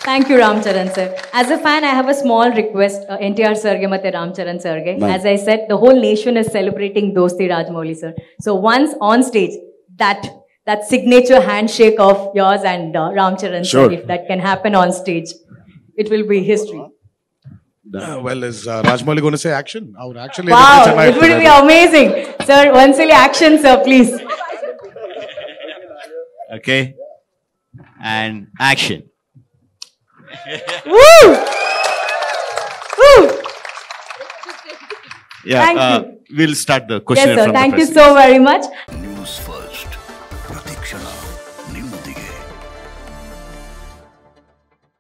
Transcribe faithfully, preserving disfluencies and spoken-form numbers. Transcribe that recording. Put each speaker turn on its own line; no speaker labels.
Thank you, Ramcharan sir. As a fan, I have a small request. Uh, N T R sir, ge mate Ramcharan sir ge. As I said, the whole nation is celebrating Dosti Rajamouli sir. So once on stage, that that signature handshake of yours and uh, Ramcharan
Sure.
sir, if that can happen on stage, it will be history.
Uh, well, is uh, Rajamouli going to say action? Our action.
Wow, it would be amazing. Sir, one silly action, sir, please.
Okay. And action.
Woo! Woo!
Yeah,
Thank
uh,
you.
we'll start the question
Yes, sir.
from the
Thank you
press.
so very much.